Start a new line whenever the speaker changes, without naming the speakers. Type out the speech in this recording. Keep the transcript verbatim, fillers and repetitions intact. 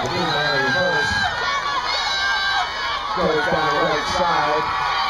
Medina on the reverse. Goes down the right side.